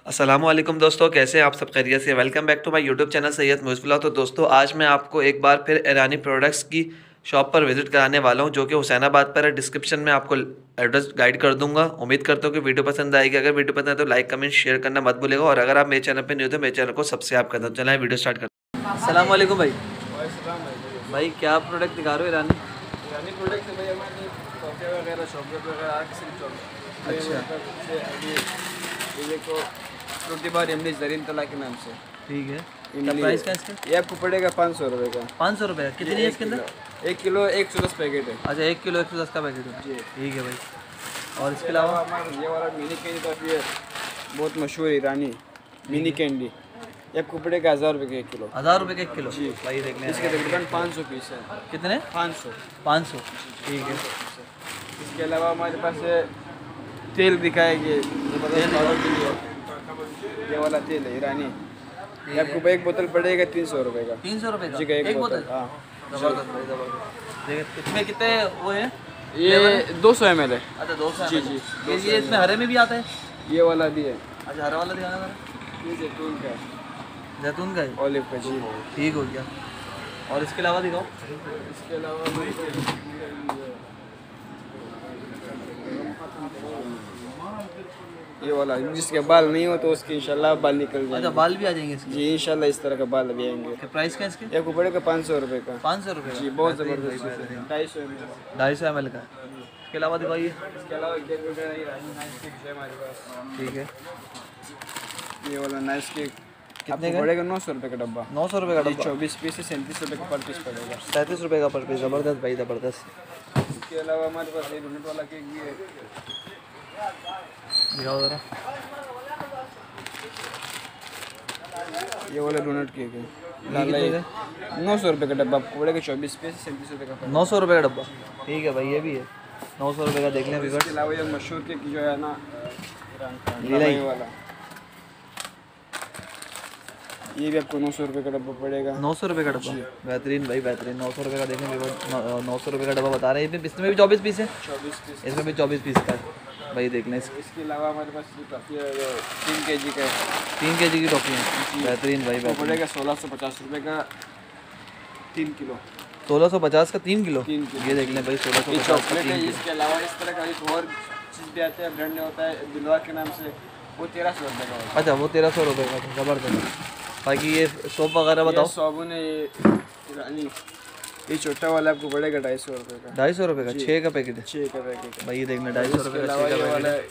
अस्सलामुअलैकुम दोस्तों, कैसे हैं आप सब? खैरियत से? Welcome back to my YouTube channel Syed Moiz vlog. तो दोस्तों, आज मैं आपको एक बार फिर ईरानी प्रोडक्ट्स की शॉप पर विजिट कराने वाला हूं, जो कि हुसैनाबाद पर है। डिस्क्रिप्शन में आपको एड्रेस गाइड कर दूंगा। उम्मीद करता हूं कि वीडियो पसंद आएगी। अगर वीडियो पसंद आए तो लाइक कमेंट शेयर करना मत भूलिएगा, और अगर आप मेरे चैनल पर न्यू हो तो मेरे चैनल को सब्सक्राइब कर दो। चलें वीडियो स्टार्ट करते हैं। अस्सलामुअलैकुम भाई। भाई क्या प्रोडक्ट दिखा रहे हो ईरानी? ईरानी प्रोडक्ट है भाई हमारे टॉफिया वगैरह चॉकलेट वगैरह हर किस्म की चॉकलेट। अच्छा, अभी ये देखो फ्रूटी बार इमली जरीन तला के नाम से। ठीक है। क्या इमली प्राइस क्या इसका? ये आपको पड़ेगा 500 रुपये का। 500 रुपये? कितनी है इसके अंदर? 1 किलो 110 पैकेट है। अच्छा, 1 किलो 110 का पैकेट है। जी ठीक है भाई। और इसके अलावा हमारा ये वाला मिनी कैंडी टॉफी है, बहुत मशहूर ईरानी मिनी कैंडी। ये आपको पड़ेगा 1000 रुपये का 1 किलो। 1000 रुपये का 1 किलो? जी भाई देख लें। इसके तकरीबन 500 पीस है। कितने? 500। 500। ठीक है। इसके अलावा हमारे पास तेल दिखाएंगे, ये वाला तेल है ईरानी। ये आपको एक बोतल पड़ेगा 300 रुपये का। 300 रुपये का जी का एक बोतल? हाँ जबरदस्त भाई, जबरदस्त। देखिए इसमें कितने वो है? ये 200 ml है। अच्छा, 200 जी ml। जी ये इसमें हरे में भी आता है? ये वाला भी है। अच्छा, हरा वाला दिखाना जरा। ये जैतून का है, जैतून का है? ऑलिव का। जी ठीक हो गया। और इसके अलावा दिखाओ। इसके अलावा ये वाला जिसके बाल नहीं हो तो उसके इंशाल्लाह बाल निकल अच्छा, जाएंगे। बाल भी आ जाएंगे इसके? जी इंशाल्लाह इस तरह का बाल अभी आएंगे। क्या प्राइस क्या है इसके? ये आपको पड़ेगा 500 रुपये का। 500 रुपये जी का? बहुत बेहतरीन ज़बरदस्त भाई, है। बेहतरीन। 250 ml। 250 ml का। इसके अलावा दिखाइए। इसके अलावा केक वगैरह ये नाइस केक है हमारे पास। ठीक है। ये वाला नाइस केक कितने आपको का? पड़ेगा 900 रुपये का डब्बा। 900 रुपये का जी डब्बा? 24 पीस से 37 रुपये का पर पीस पड़ेगा। 37 रुपये का पर पीस? ज़बरदस्त भाई, ज़बरदस्त। इसके अलावा हमारे पास ये डोनट वाला केक भी है। दिखाओ ज़रा। ये वाला डोनट केक है, कितने का? 900 रुपये का डब्बा आपको पड़ेगा 24 पीस से 37 रुपये का पर। 900 रुपये का डब्बा? ठीक है भाई, ये भी है 900 रुपये का। देख लें इसके व्यूअर्स। अलावा ये मशहूर केक जो है ना लीलाई वाला, ये भी आपको 900 रुपये का डब्बा पड़ेगा। 900 रुपये का डब्बा? बेहतरीन भाई, बेहतरीन। 900 रुपये का देखें व्यूअर्स, 900 रुपये का डब्बा बता रहे हैं। इसमें भी 24 पीस है? 24 पीस। इसमें भी 24 पीस का है भाई, देख लें। इसके अलावा हमारे पास ये टॉफी है, वो 3 kg का है। 3 kg की टॉफी है? बेहतरीन भाई, वो बेहतरीन। पड़ेगा 1650 रुपये का 3 किलो। 1650 का 3 किलो? 3 किलो। ये देख लें भाई, ये 1650 का चॉकलेट 3 है। किलो। इसके अलावा इस तरह का एक और चीज़ भी आता है, ब्रांड होता है दिलवा के नाम से, वो 1300 रुपये का होता है। अच्छा, वो 1300 रुपये का था। ज़बरदस्त। बाकी ये सोप वगैरह बताओ। ये साबुन है, ये ईरानी, ये छोटा वाला आपको पड़ेगा 250 रुपये का। 250 रुपये का? 6 का पैकेट है 6 का पैकेट है। भाई, ये देखना 250 रुपये इसके का अलावा 6 का ये पैकेट वाला है।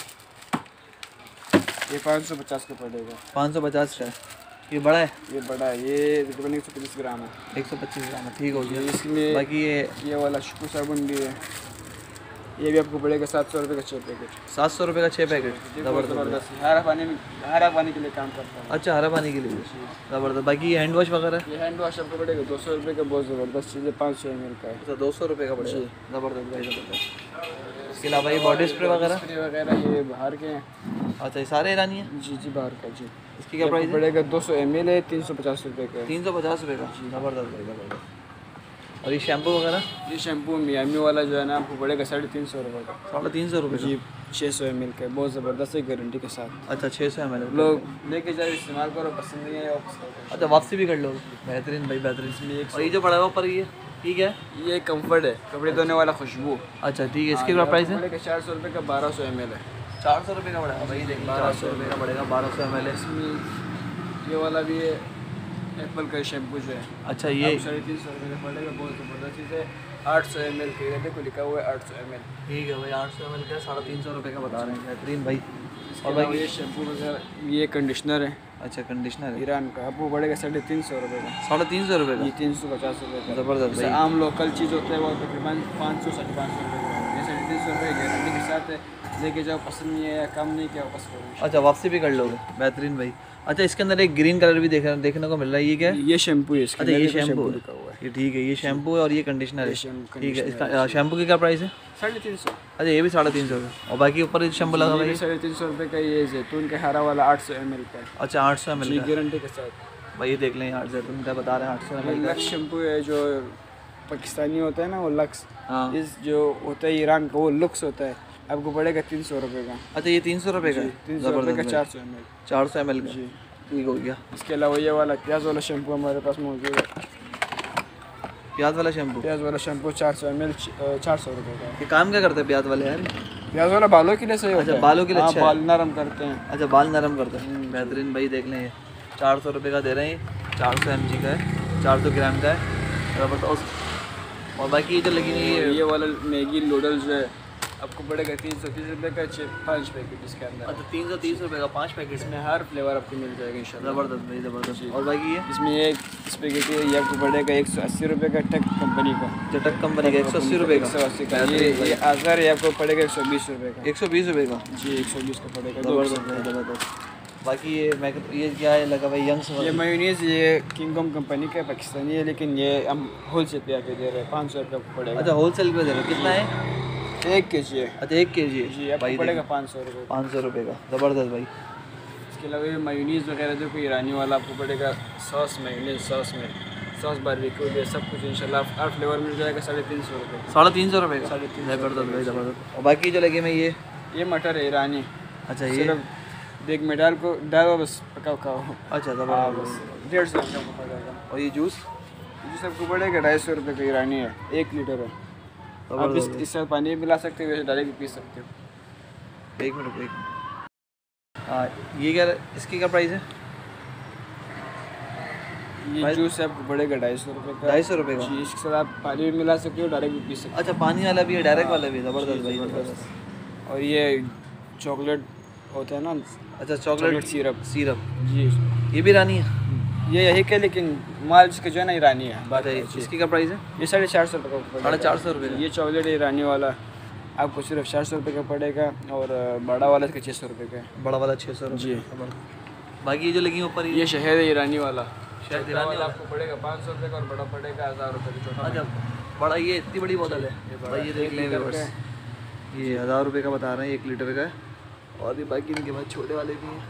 ये 550 का पड़ेगा। 550 का है? ये बड़ा है? ये बड़ा है, ये तकरीबन 130 ग्राम है। 125 ग्राम है? ठीक हो गया। इसमें बाकी ये वाला शुक्र साबुन भी है, ये भी आपको पड़ेगा 700 रुपये का 6 पैकेट। 700 रुपये का 6 पैकेट? ज़बरदस्त। ज़बरदस्त है, हरा पानी के लिए काम करता है। अच्छा, हरा पानी के लिए? ज़बरदस्त। बाकी ये हैंड वॉश वगैरह? ये हैंड वॉश आपको पड़ेगा 200 रुपये का, बहुत ज़बरदस्त चीज़ है, 500 ml का है। अच्छा, 200 रुपये का पड़ेगा? ज़बरदस्त भाई, ज़बरदस्त। इसके अलावा ये बॉडी स्प्रे वगैरह? स्प्रे वगैरह ये बाहर के हैं। अच्छा, ये सारे ईरानी हैं? जी जी बाहर का। जी इसकी क्या प्राइस है? पड़ेगा 200 ml है, 350 रुपये का है। 350 रुपये का? ज़बरदस्त भाई, ज़बरदस्त। और ये शैम्पू वगैरह? ये शैम्पू मियामी वाला जो है ना आपको पड़ेगा 350 रुपये का। 350 रुपये का? जी 600 ml का है, बहुत ज़बरदस्त है, गारंटी के साथ। अच्छा, 600 ml। लोग लेके जाओ, इस्तेमाल करो, पसंद नहीं है वापस कर दो। अच्छा, वापसी भी कर लो? बेहतरीन भाई, बेहतरीन। और ये जो पड़ा हुआ ऊपर ये ठीक है? ये कंफर्ट है, कपड़े धोने वाला खुशबू। अच्छा, ठीक है। इसकी क्या प्राइस है? पड़ेगा 400 रुपये का, 1200 ml है। 400 रुपये का पड़ेगा भाई, देखिए 400 रुपये का पड़ेगा, 1200 ml है। इसमें ये वाला भी है, एप्पल का शैम्पू जो है। अच्छा, ये 350 रुपये का पड़ेगा, बहुत ज़बरदस्त चीज़ है। 800 ml के रहते को लिखा हुआ है 800 ml। ठीक है भाई, 800 ml का 350 रुपये का बता रहे हैं, बेहतरीन भाई। और भाई ये शैम्पू वगैरह, ये कंडीशनर है अच्छा, कंडीशनर है? ईरान का, आपको पड़ेगा 350 रुपये का। 350 रुपये ये का? 350 रुपये का। ज़बरदस्त जैसे भाई। आम लोकल चीज़ होता है वो तकरीबन 500 550 रुपये का है। ये 350 रुपये गारंटी के साथ है, लेके जाओ, पसंद नहीं है या काम नहीं किया वापस करो। अच्छा, वापसी भी कर लोगे? बेहतरीन भाई। अच्छा, इसके अंदर एक ग्रीन कलर भी देखने को मिल रहा है, ये क्या है? ये शैम्पू है इसका। अच्छा, ये शैम्पू लिखा हुआ है। ये ठीक है, ये शैम्पू है और ये कंडीशनर है। शैम्पू ठीक है। कंडीशनर इसका शैम्पू की क्या प्राइस है? 350। अच्छा, ये भी 350 रुपये। और बाकी ऊपर शैम्पू लगा हुआ है? 350 रुपये का। ये जैतून का हरा वाला 800 ml का है। अच्छा, 800 ml का? गारंटी के साथ भाई, ये देख लें यार, जैतून का बता रहे हैं 800 ml का। लक्स शैम्पू है, जो पाकिस्तानी होता है ना वो लक्स। हाँ। इस जो होता है ईरान का वो लुक्स होता है, आपको पड़ेगा 300 रुपये का। अच्छा ये 300 रुपये का है? 300 रुपये का ज़बरदस्त 400 ml। 400 ml का, जी। ठीक हो गया। इसके अलावा ये वाला प्याज वाला शैम्पू हमारे पास मौजूद है। प्याज वाला शैम्पू, प्याज वाला शैम्पू 400 ml 400 रुपये का है। ये काम क्या करता है प्याज वाले यार? प्याज वाला बालों के लिए सही होता अच्छा है। बालों के लिए हाँ, अच्छा है। बाल नरम करते हैं। अच्छा बाल नरम करता है, बेहतरीन भाई। देख लें ये 400 रुपये का दे रहे हैं, 400 mg का है, 400 ग्राम का है, ज़बरदस्त। और बाकी ये जो लगी हुई है ये वाला मैगी नूडल्स जो है आपको पड़ेगा 330 रुपये का 5 पैकेट इसके अंदर। अच्छा 330 रुपये का 5 पैकेट इसमें हर फ्लेवर आपको मिल जाएगा इंशाल्लाह। ज़बरदस्त भाई ज़बरदस्त। और बाकी ये इसमें ये स्पेगेटी है, ये आपको पड़ेगा 180 रुपये का टक कंपनी का। चटक कंपनी का 180 रुपये का। 180 का। ये आज़ार है आपको पड़ेगा 120 रुपये का। 120 रुपये का, जी 120 का पड़ेगा। ज़बरदस्त भाई ज़बरदस्त। बाकी ये क्या है लगा भाई यंग्स? ये मेयोनीज़ ये किंगडम कंपनी का पाकिस्तानी है, लेकिन ये हम होल सेल पे आके दे रहे हैं 500 रुपये आपको पड़ेगा। अच्छा होल सेल पे दे रहे हैं, कितना है? 1 kg है। अच्छा 1 kg है जी आपको पड़ेगा 500 रुपये। 500 रुपये का, ज़बरदस्त भाई। इसके अलावा ये मेयोनीज़ वगैरह जो कोई ईरानी वाला आपको पड़ेगा सॉस मेयोनीज़ सॉस में सॉस बारबेक्यू ये सब कुछ इंशाल्लाह हर फ्लेवर मिल जाएगा 350 रुपये। 350 रुपये का, 350 ज़बरदस्त भाई ज़बरदस्त। और बाकी जो लगे मैं ये मटर है ईरानी। अच्छा ये सिर्फ देख में डालो बस पकाओ खाओ। अच्छा हाँ ज़बरदस्त। बस 150 रुपये का पड़ेगा। और ये जूस जो सबको पड़ेगा 250 रुपये का ईरानी है, 1 लीटर है। आप इससे पानी भी मिला सकते हो, वैसे डायरेक्ट भी पी सकते हो। 1 मिनट। हाँ ये क्या, इसकी क्या प्राइस है? ये जूस आपको पड़ेगा 250 रुपये का। 250 रुपये का। जी इसके साथ आप पानी भी मिला सकते हो, डायरेक्ट भी पी सकते अच्छा पानी वाला भी है, डायरेक्ट वाला भी है, ज़बरदस्त भाई हो। ज़बरदस्त। और ये चॉकलेट होता है ना, अच्छा चॉकलेट सिरप। सिरप, जी ये भी रानी है? ये यही का, लेकिन माल इसका जो है ना ईरानी है। बात है इसकी क्या प्राइस है? ये 450 रुपये का पड़ेगा। 450 रुपये का। ये चॉकलेट ईरानी वाला आपको सिर्फ 400 रुपये का पड़ेगा, और बड़ा वाला इसका 600 रुपये का है। बड़ा वाला 600 रुपये। बाकी ये जो लगी ऊपर ये शहद है ईरानी वाला। शहद ईरानी वाला आपको पड़ेगा 500 रुपये का, और बड़ा पड़ेगा 1000 रुपये का छोटा। अच्छा बड़ा, ये इतनी बड़ी बोतल है भाई, ये देख लें व्यूअर्स, ये 1000 रुपये का बता रहे हैं 1 लीटर का है। और भी बाकी इनके पास छोटे वाले भी हैं,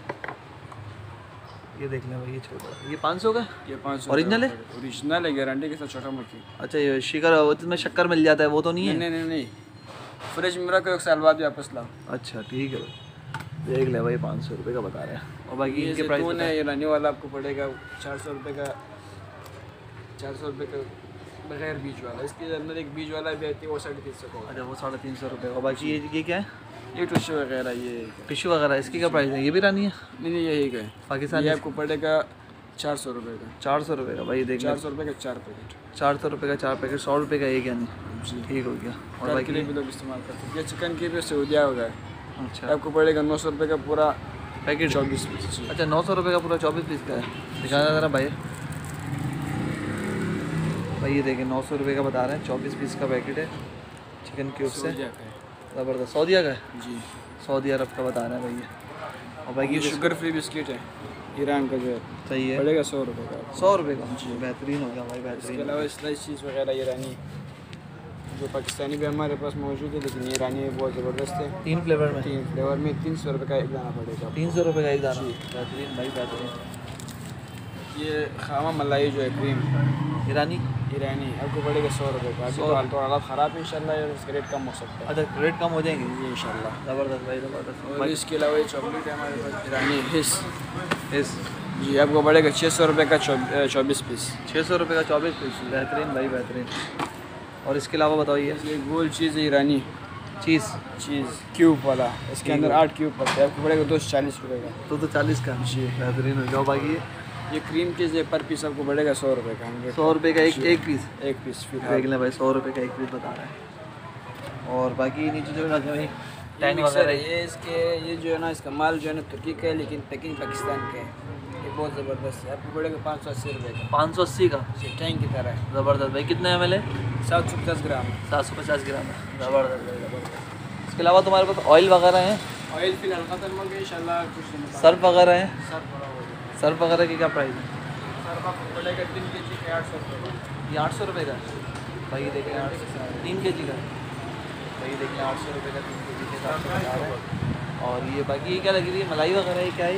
ये देख लें भाई, ये छोटा, ये 500 का। ये 500 ओरिजिनल है? ओरिजिनल है, गारंटी के साथ, छोटा मक्खी। अच्छा ये शिकर इसमें शक्कर मिल जाता है, वो तो नहीं है? नहीं फ्रिज में रखो, 1 साल बाद भी वापस लाओ। अच्छा ठीक है, देख ले भाई 500 रुपये का बता रहे हैं। और बाकी इनके प्राइस जैतून है ईरानी वाला आपको पड़ेगा 400 रुपये का। 400 रुपये का बगैर बीज वाला। इसके अंदर एक बीज वाला भी आती है, वो 350 का। अच्छा वो 350 रुपये। और बाकी ये क्या है? ये टिश्यू वगैरह, ये टिश्यू वगैरह, इसकी क्या प्राइस है? ये भी रानी है? नहीं यही का है पाकिस्तानी। ये आपको पड़ेगा 400 रुपये का। 400 रुपये का भाई, देख 400 रुपये का 4 पैकेट। 400 रुपये का 4 पैकेट, 100 रुपये का एक यानी। जी ठीक हो गया। और और बाकी के लिए भी लोग इस्तेमाल करते हैं। ये चिकन की भी सऊदिया होगा, अच्छा आपको पड़ेगा 900 रुपये का पूरा पैकेट 24 पीस। अच्छा 900 रुपये का पूरा 24 पीस का है। दिखाना ज़रा भाई, भाई ये देखें 900 रुपये का बता रहे हैं, 24 पीस का पैकेट है चिकन क्यूब से। सऊदिया का है। ज़बरदस्त, सऊदिया का है? जी सऊदी अरब का बता रहे हैं भैया। और बाकी ये शुगर फ्री बिस्किट है ईरान का, जो है सही है, पड़ेगा 100 रुपये का। 100 रुपये का। बेहतरीन हो गया भाई, इसके बेहतरीन। अलावा स्लाइस चीज़ वगैरह ईरानी, जो पाकिस्तानी भी हमारे पास मौजूद है, लेकिन ईरानी बहुत ज़बरदस्त है। 3 फ्लेवर में, 3 फ्लेवर में 300 रुपये का एक दाना पड़ेगा। 300 रुपये का एक दाना। बेहतरीन भाई बेहतरीन। ये खामा मलाई जो है क्रीम ईरानी ईरानी आपको पड़ेगा 100 रुपये का। अभी तो हाल तो हालात ख़राब है, इंशाल्लाह ये इसका रेट कम हो सकता है। अच्छा रेट कम हो जाएंगे जी इंशाल्लाह। ज़बरदस्त भाई ज़बरदस्त। और इसके अलावा ये चॉकलेट है हमारे पास ईरानी हिस। इस जी आपको पड़ेगा 600 रुपये का 24 पीस। 600 रुपये का 24 पीस। बेहतरीन भाई बेहतरीन। और इसके अलावा बताइए। ये गोल चीज़ है ईरानी चीज़ क्यूब वाला, इसके अंदर 8 क्यूब पड़ते हैं, आपको पड़ेगा 240 रुपये का। तो 40 का। जी बेहतरीन हो गया। बाकी ये क्रीम चीज़ है, पर पीस आपको पड़ेगा 100 रुपये का। 100 रुपये का एक पीस। एक पीस फिर देख लें भाई, 100 रुपये का एक पीस बता रहा है। और बाकी नीचे जो लगे भाई टैंक मिक्सर वगैरह, है ये, इसके ये जो है ना, इसका माल जो है ना तुर्की का है, लेकिन पैकिंग पाकिस्तान का है। ये बहुत ज़बरदस्त है, आपको पड़ेगा 580 रुपये का। 580 का। टैंक की तरह है। ज़बरदस्त भाई। कितने ml है? 750 ग्राम। 750 ग्राम है। ज़बरदस्त भाई ज़बरदस्त। इसके अलावा तुम्हारे पास ऑयल वगैरह हैं? ऑयल फिलहाल ख़त्म हो गया, इंशाल्लाह कुछ दिन बाद। सर्फ वगैरह हैं? सर्फ बड़ा हो गया। सर्फ वगैरह की क्या प्राइस है? सर्फ आपको पड़ेगा 3 kg का 800 रुपये का। ये 800 रुपये का भाई, देखें 3 kg का भाई, देख लें 800 रुपये का 3 kg के हिसाब से बता रहे हैं। और ये बाकी ये क्या लगी रही है? मलाई वगैरह है क्या है?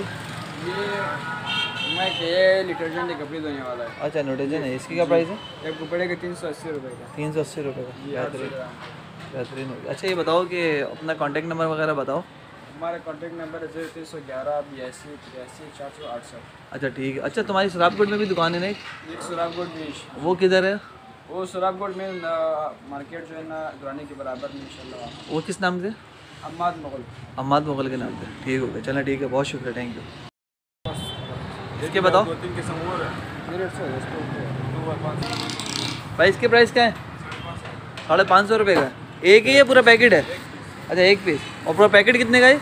ये डिटर्जेंट है, कपड़े धोने वाला है। अच्छा न्यूट्रिजन है। इसकी क्या प्राइस है? आपको पड़ेगा 380 रुपये का। 380 रुपये का। ये 800 बेहतरीन। ग्राम। बेहतरीन हो गया। अच्छा ये बताओ कि अपना कॉन्टेक्ट नंबर वगैरह बताओ। हमारा कॉन्टेक्ट नंबर है 0311 82 83 68। अच्छा ठीक है। अच्छा तुम्हारी सराबकोट में भी दुकान है ना एक सुराबगोट बीच, वो किधर है? वो सुराबगोट में मार्केट जो है ना दुरानी के बराबर में इंशाल्लाह। वो किस नाम से? अम्माद मुगल। अम्माद मुगल के नाम से। ठीक हो गया, चलो ठीक है, बहुत शुक्रिया, थैंक यू। इसके बताओ भाई, इसके प्राइस क्या है? 550 रुपये का एक ही है, पूरा पैकेट है? अच्छा एक पीस, और पूरा पैकेट कितने का है?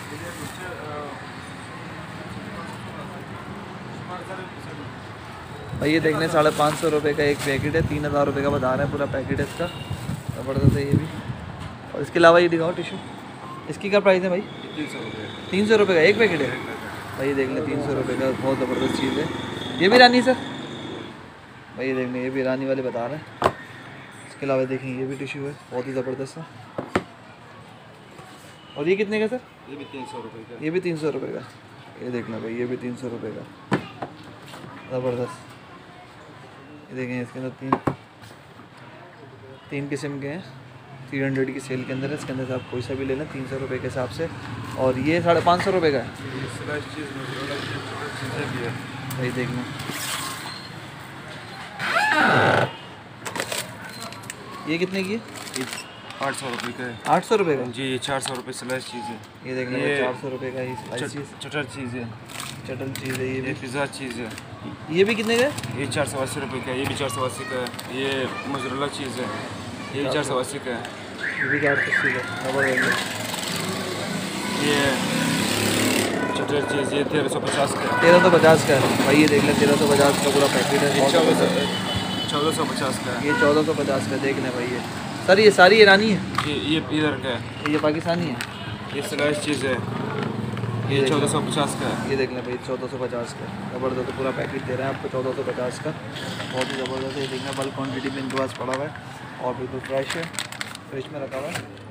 भाई ये देख लें 550 रुपये का एक पैकेट है, 3000 रुपये का बता रहे हैं पूरा पैकेट है इसका। ज़बरदस्त है ये भी। और इसके अलावा ये दिखाओ टिशू, इसकी क्या प्राइस है भाई? 300 रुपये का एक पैकेट है। भाई देख लें 300 रुपये का, बहुत ज़बरदस्त चीज़ है। ये भी रानी सर? भाई ये देख लें, ये भी रानी वाले बता रहे हैं। इसके अलावा देखें ये भी टिशू है, बहुत ही ज़बरदस्त है। और ये कितने का सर? ये भी 300 रुपये का। ये भी 300 रुपये का। ये देखना भाई, ये भी 300 रुपये का, ज़बरदस्त। ये देखें इसके अंदर तीन किस्म के हैं। 300 की सेल के अंदर है, इसके अंदर से आप कोई सा भी लेना 300 रुपये के हिसाब से। और ये 550 रुपये का है। भाई देखना, ये कितने की है? 800 रुपये का है। 800 रुपये का जी, 400 रुपये स्लाइस चीज़ है। ये देखना, ये 400 रुपये का ही स्लाइस चीज़, चटर चीज़ है। चटल चीज़ है ये ये भी। पिज़्ज़ा चीज़ है। ये भी कितने का है? ये 480 रुपये का है। ये भी 480 का है। ये मोज़रेला चीज़ है। ये भी 480 का है। ये भी 480 का, ज़बरदस्त। ये चटर चीज़ ये 1350 का है। 1350 का है। भाई ये देख लें 1350 का पूरा पैकेट है। ये 1450 का है। ये 1450 का, देख लें भाई। ये सर ये सारी ईरानी है? ये इधर का है। ये पाकिस्तानी है? ये स्लाइस चीज़ है। ये 1450 का है। ये देख लें भाई 1450 का, ज़बरदस्त पूरा पैकेट दे रहे हैं आपको 1450 का, बहुत ही ज़बरदस्त है। ये देखना बल्क क्वान्टिटी में इनके पास पड़ा हुआ है और बिल्कुल फ्रेश है, फ्रिज में रखा हुआ है।